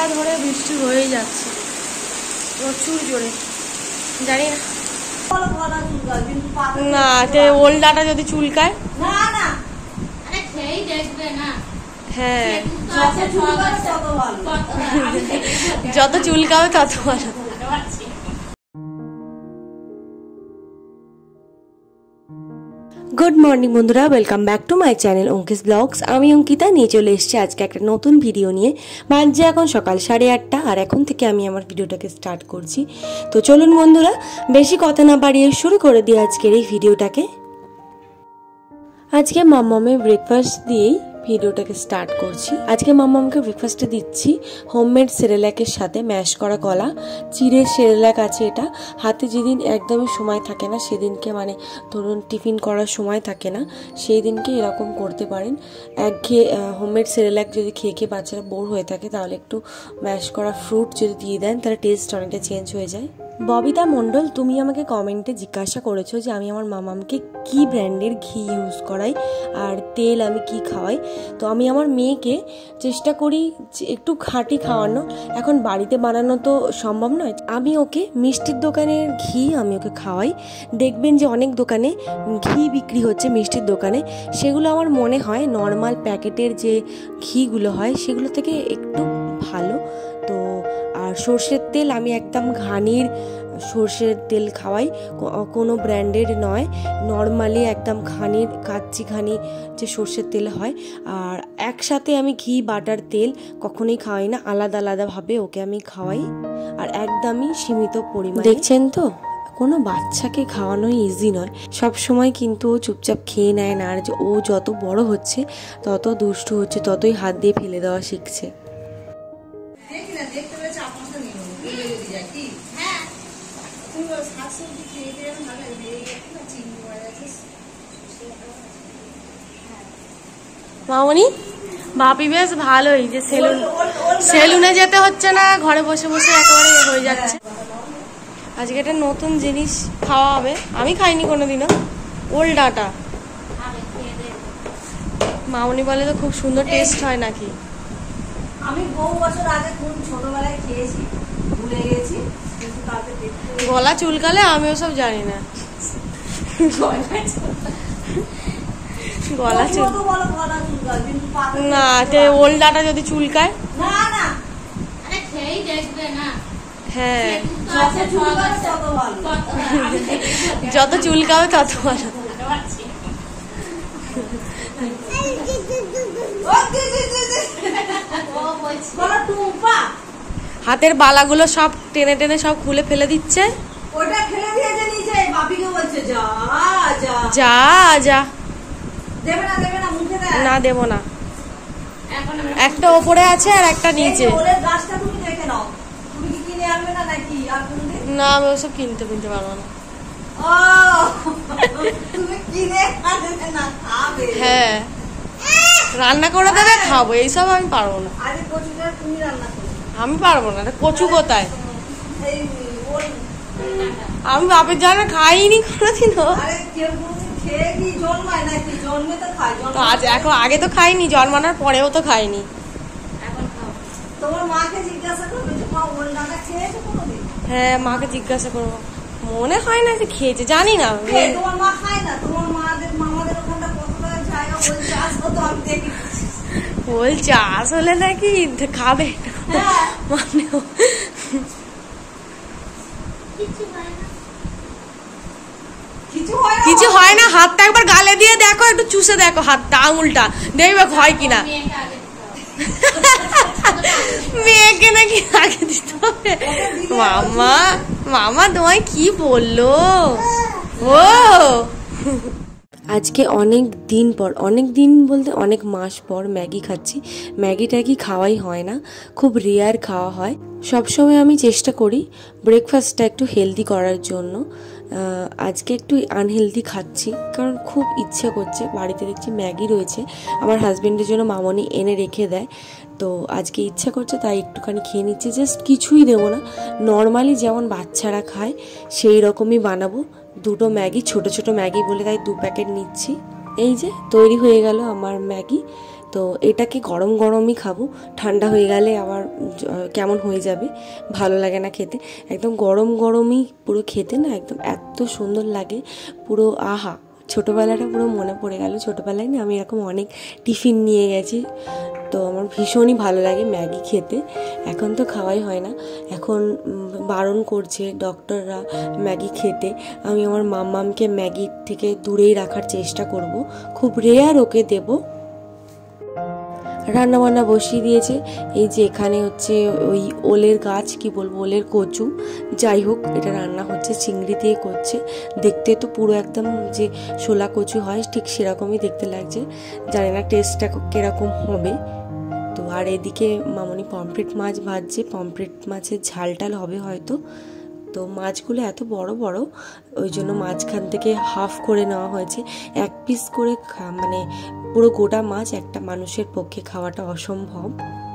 ধরে বৃষ্টি হয়ে যাচ্ছে প্রচুর জোরে। জানি না ওলডাটা যদি চুলকায়, হ্যাঁ যত চুলকাবে তত ভালো। গুড মর্নিং বন্ধুরা, welcome back to my channel Ankis blogs. আমি অঙ্কিতা নিয়ে চলে এসেছি আজকে একটা নতুন ভিডিও নিয়ে। বাজে এখন সকাল 8:30 আর এখন থেকে আমি আমার ভিডিওটাকে স্টার্ট করছি। তো চলুন বন্ধুরা, বেশি কথা না বাড়িয়ে শুরু করে দিই আজকের এই ভিডিওটাকে। আজকে মাম্মামের ব্রেকফাস্ট দিয়েই ভিডিওটাকে স্টার্ট করছি। আজকে মাম্মামকে ব্রেকফাস্টে দিচ্ছি হোমমেড সেরেল্যাকের সাথে ম্যাশ করা কলা। চিড়ে সেরেল্যাক আছে এটা। হাতে যেদিন একদমই সময় থাকে না, সেদিনকে মানে ধরুন টিফিন করার সময় থাকে না, সেই দিনকে এরকম করতে পারেন। একঘেয়ে হোমমেড সেরেল্যাক যদি খেয়ে খেয়ে বাচ্চারা বোর হয়ে থাকে, তাহলে একটু ম্যাশ করা ফ্রুট যদি দিয়ে দেন, তাহলে টেস্ট অনেকটা চেঞ্জ হয়ে যায়। ববিতা মণ্ডল, তুমি আমাকে কমেন্টে জিজ্ঞাসা করেছো যে আমি আমার মামামকে কি ব্র্যান্ডের ঘি ইউজ করাই আর তেল আমি কি খাওয়াই। তো আমি আমার মেয়েকে চেষ্টা করি একটু খাঁটি খাওয়ানো। এখন বাড়িতে বানানো তো সম্ভব নয়, আমি ওকে মিষ্টির দোকানের ঘি আমি ওকে খাওয়াই। দেখবেন যে অনেক দোকানে ঘি বিক্রি হচ্ছে মিষ্টির দোকানে, সেগুলো আমার মনে হয় নর্মাল প্যাকেটের যে ঘিগুলো হয় সেগুলো থেকে একটু ভালো। তো আর সর্ষের তেল আমি একদম ঘানির সর্ষের তেল খাওয়াই, কোনো ব্র্যান্ডের নয়, নর্মালি একদম ঘানির কাচ্চি ঘানি যে সর্ষের তেল হয়। আর একসাথে আমি ঘি বাটার তেল কখনোই খাওয়াই না, আলাদা আলাদাভাবে ওকে আমি খাওয়াই আর একদমই সীমিত পরিমাণে। দেখছেন তো, কোনো বাচ্চাকে খাওয়ানো ইজি নয় সব সময়, কিন্তু ও চুপচাপ খেয়ে নেয় না। আর ও যত বড় হচ্ছে তত দুষ্টু হচ্ছে, ততই হাত দিয়ে ফেলে দেওয়া শিখছে। মামনি ভাবি বেশ ভালোই যে সেলুনে যেতে হচ্ছে না, ঘরে বসে বসে একেবারে হয়ে যাচ্ছে। আজকে একটা নতুন জিনিস খাওয়া হবে, আমি খাইনি কোনোদিনও, ওলডাটা। মামনি বলে তো খুব সুন্দর টেস্ট হয় নাকি। আমি বহু বছর আগে কোন ছোটবেলায় খেয়েছি, ভুলে গেছি। গলা চুলকালে আমি ওসব জানি না। গলা না ওলডাটা যদি চুলকায়, হ্যাঁ যত চুলকাবে তত ভালো। হাতের বালাগুলো সব টেনে টেনে সব খুলে ফেলে দিচ্ছে। যা যা না দেব না, একটা ওপরে আছে আর একটা নিচে। না আমি ওসব কিনতে পারবো না। হ্যাঁ রান্না করে দেবে, খাবো, এইসব আমি পারবো না। আমি পারবো না। কচু কোথায়? আমি বাপের জানা খাইনি কোনোদিনও। তো আজ এখন আগে তো খাইনি, জন্মানোর পরেও তো খাইনি। হ্যাঁ মাকে জিজ্ঞাসা করবো, মনে হয় না যে খেয়েছে, জানি না। ওল চাষ হলে নাকি খাবে, মানে কিছু হয় না। হাতটা একবার গালে দিয়ে দেখো, একটু চুষে দেখো হাতটা, আঙুলটা, দেখবে হয় কিনা। মেয়েকে নাকি আগে দিতে হবে। মামা তোমায় কি বললো ও। আজকে অনেক দিন বলতে অনেক মাস পর ম্যাগি খাচ্ছি। ম্যাগি ট্যাগি খাওয়াই হয় না, খুব রেয়ার খাওয়া হয়। সবসময় আমি চেষ্টা করি ব্রেকফাস্টটা একটু হেলদি করার জন্য। আজকে একটু আনহেলদি খাচ্ছি, কারণ খুব ইচ্ছে করছে। বাড়িতে দেখছি ম্যাগি রয়েছে, আমার হাজবেন্ডের জন্য মামনি এনে রেখে দেয়। তো আজকে ইচ্ছা করছে তাই একটুখানি খেয়ে নিচ্ছি। জাস্ট কিছুই দেবো না, নর্মালি যেমন বাচ্চারা খায় সেই রকমই বানাবো। দুটো ম্যাগি, ছোট ছোট ম্যাগি বলে তাই 2 প্যাকেট নিচ্ছি। এই যে তৈরি হয়ে গেল আমার ম্যাগি। তো এটাকে গরম গরমই খাবো, ঠান্ডা হয়ে গেলে আবার কেমন হয়ে যাবে, ভালো লাগে না খেতে। একদম গরম গরমই পুরো খেতে না একদম এত সুন্দর লাগে পুরো, আহা ছোটোবেলাটা পুরো মনে পড়ে গেল। ছোটোবেলায় না আমি এরকম অনেক টিফিন নিয়ে গেছি, তো আমার ভীষণই ভালো লাগে ম্যাগি খেতে। এখন তো খাওয়াই হয় না, এখন বারণ করছে ডক্টররা ম্যাগি খেতে। আমি আমার মাম্মামকে ম্যাগির থেকে দূরেই রাখার চেষ্টা করব, খুব রেয়ার ওকে দেব। রান্না বান্না বসিয়ে দিয়েছে। এই যে এখানে হচ্ছে ওই ওলের গাছ, কি বলবো, ওলের কচু, যাই হোক এটা রান্না হচ্ছে, চিংড়ি দিয়ে করছে। দেখতে তো পুরো একদম যে শোলা কচু হয় ঠিক সেরকমই দেখতে লাগছে, জানি না টেস্টটা কিরকম হবে। তো আর এদিকে মামনি পমফ্রেট মাছ ভাজছে, পমফ্রেট মাছের ঝাল টাল হবে হয়তো। তো মাছগুলো এত বড় বড়, ওই জন্য মাঝখান থেকে হাফ করে নেওয়া হয়েছে। এক পিস করে মানে পুরো গোটা মাছ একটা মানুষের পক্ষে খাওয়াটা অসম্ভব।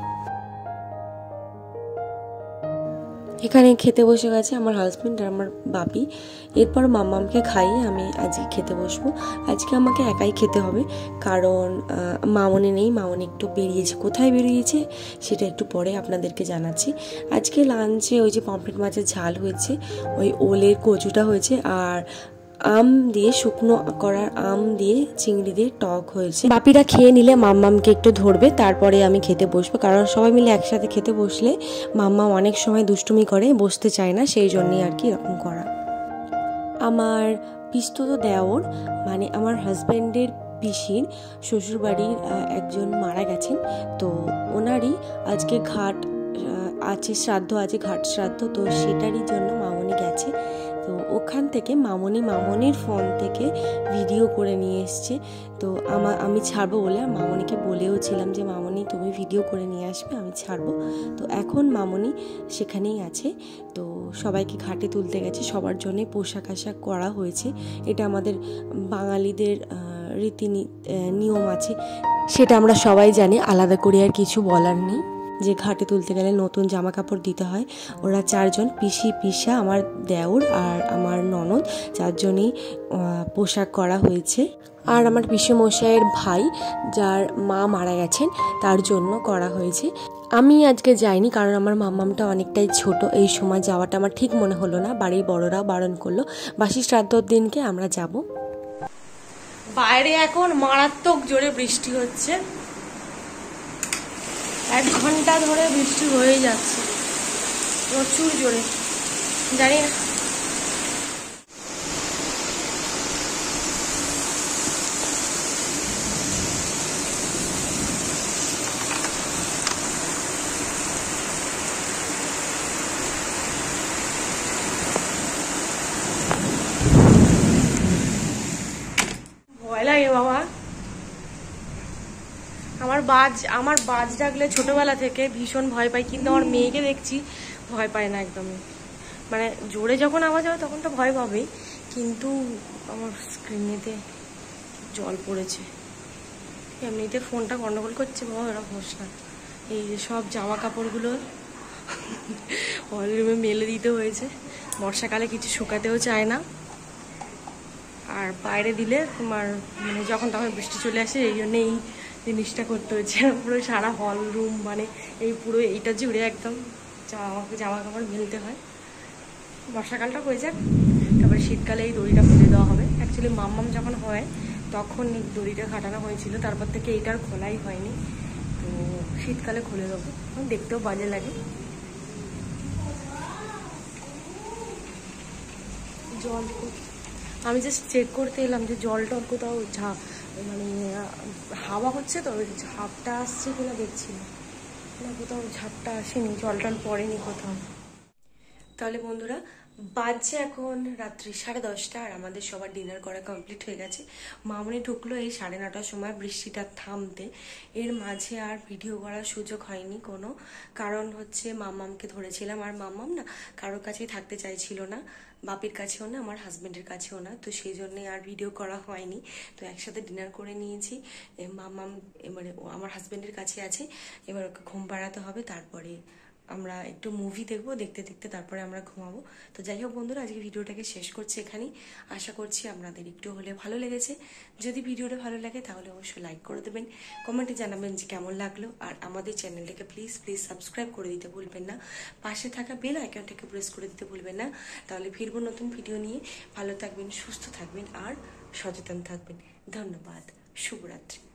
এখানে খেতে বসে গেছে আমার হাজব্যান্ড আর আমার বাপি। এরপর মাম্মামকে খাইয়ে আমি আজকে খেতে বসবো। আজকে আমাকে একাই খেতে হবে, কারণ মামনি নেই, মামনি একটু বেরিয়েছে। কোথায় বেরিয়েছে সেটা একটু পরে আপনাদেরকে জানাচ্ছি। আজকে লাঞ্চে ওই যে পমফ্রেট মাছের ঝাল হয়েছে, ওই ওলের কচুটা হয়েছে, আর আম দিয়ে, শুকনো করার আম দিয়ে চিংড়ি দিয়ে টক হয়েছে। বাপিরা খেয়ে নিলে মাম্মামকে একটু ধরবে, তারপরে আমি খেতে বসবো। কারণ সবাই মিলে একসাথে খেতে বসলে মাম্মাম অনেক সময় দুষ্টুমি করে, বসতে চায় না, সেই জন্যই আর কি এরকম করা। আমার পিস্তত দেওর মানে আমার হাজব্যান্ডের পিসির শ্বশুরবাড়ির একজন মারা গেছেন, তো ওনারই আজকে ঘাট আছে, শ্রাদ্ধ আছে, ঘাট শ্রাদ্ধ, তো সেটারই জন্য মামনি গেছে। তো ওখান থেকে মামনির ফোন থেকে ভিডিও করে নিয়ে এসছে। তো আমি ছাড়বো বলে মামনিকে বলেও ছিলাম যে মামনি তুমি ভিডিও করে নিয়ে আসবে, আমি ছাড়বো। তো এখন মামনি সেখানেই আছে। তো সবাইকে ঘাটে তুলতে গেছে, সবার জন্যে পোশাক আশাক করা হয়েছে। এটা আমাদের বাঙালিদের নিয়ম আছে, সেটা আমরা সবাই জানি, আলাদা করে আর কিছু বলার নেই। যে ঘাটে তুলতে গেলে নতুন জামা কাপড় দিতে হয়। ওরা চারজন, পিসি, পিসা, আমার দেওর আর আমার ননদ, চারজনই পোশাক করা হয়েছে। আর আমার পিসেমশাইয়ের ভাই যার মা মারা গেছেন তার জন্য করা হয়েছে। আমি আজকে যাইনি, কারণ আমার মাম্মামটা অনেকটাই ছোট, এই সময় যাওয়াটা আমার ঠিক মনে হলো না, বাড়ির বড়রাও বারণ করলো। বাসি শ্রাদ্ধর দিনকে আমরা যাব। বাইরে এখন মারাত্মক জোরে বৃষ্টি হচ্ছে, 1 ঘন্টা ধরে বৃষ্টি হয়ে যাচ্ছে প্রচুর জোরে, জানি না ভয় লাগে বাবা। আমার বাজ ডাকলে ছোটবেলা থেকে ভীষণ ভয় পাই, কিন্তু আমার মেয়েকে দেখছি ভয় পায় না একদমই। মানে জোরে যখন আওয়াজ হয় তখন তো ভয় পাবেই, কিন্তু আমার স্ক্রিনেতে জল পড়েছে, এমনিতে ফোনটা গন্ডগোল করছে বাবা, ওরা ঘোষ না। এই যে সব জামা কাপড়গুলো হল রুমে মেলে দিতে হয়েছে, বর্ষাকালে কিছু শুকাতেও চায় না, আর বাইরে দিলে তোমার মানে যখন তখন বৃষ্টি চলে আসে, এই জন্য এই জিনিসটা করতে হচ্ছে। পুরো সারা হল রুম মানে এই পুরো এইটা জুড়ে একদম জামা কাপড় মেলতে হয়। বর্ষাকালটা হয়ে যাক, তারপরে শীতকালে এই দড়িটা ফেলে দেওয়া হবে। অ্যাকচুয়ালি মাম্মাম যখন হয় তখন এই দড়িটা খাটানো হয়েছিল, তারপর থেকে এইটার খোলাই হয়নি, তো শীতকালে খুলে দেবো, দেখতেও বাজে লাগে। জল আমি জাস্ট চেক করতে এলাম যে জলটা কোথাও মানে হাওয়া হচ্ছে তো, ঝাপটা আসছে কিনা দেখছি না, কোথাও ঝাপটা আসেনি, জল টল পড়েনি কোথাও। তাহলে বন্ধুরা, বাজছে এখন রাত্রি 10:30, আর আমাদের সবার ডিনার করা কমপ্লিট হয়ে গেছে। মামনি ঢুকলো এই 9:30টার সময় বৃষ্টিটা থামতে। এর মাঝে আর ভিডিও করার সুযোগ হয়নি কোনো, কারণ হচ্ছে মাম্মামকে ধরেছিলাম, আর মাম্মাম না কারোর কাছেই থাকতে চাইছিল না, বাপির কাছেও না, আমার হাজব্যান্ডের কাছেও না, তো সেই জন্যে আর ভিডিও করা হয়নি। তো একসাথে ডিনার করে নিয়েছি। মাম্মাম এবারে আমার হাজব্যান্ডের কাছে আছে, এবার ওকে ঘুম পাড়াতে হবে, তারপরে আমরা একটু মুভি দেখবো, দেখতে দেখতে তারপরে আমরা ঘুমাবো। তো যাই হোক বন্ধুরা, আজকে ভিডিওটাকে শেষ করছি এখানেই। আশা করছি আপনাদের একটু হলে ভালো লেগেছে। যদি ভিডিওটা ভালো লাগে তাহলে অবশ্যই লাইক করে দেবেন, কমেন্টে জানাবেন যে কেমন লাগলো। আর আমাদের চ্যানেলটাকে প্লিজ সাবস্ক্রাইব করে দিতে ভুলবেন না, পাশে থাকা বেল আইকনটাকে প্রেস করে দিতে ভুলবেন না। তাহলে ফিরবো নতুন ভিডিও নিয়ে। ভালো থাকবেন, সুস্থ থাকবেন আর সচেতন থাকবেন। ধন্যবাদ, শুভরাত্রি।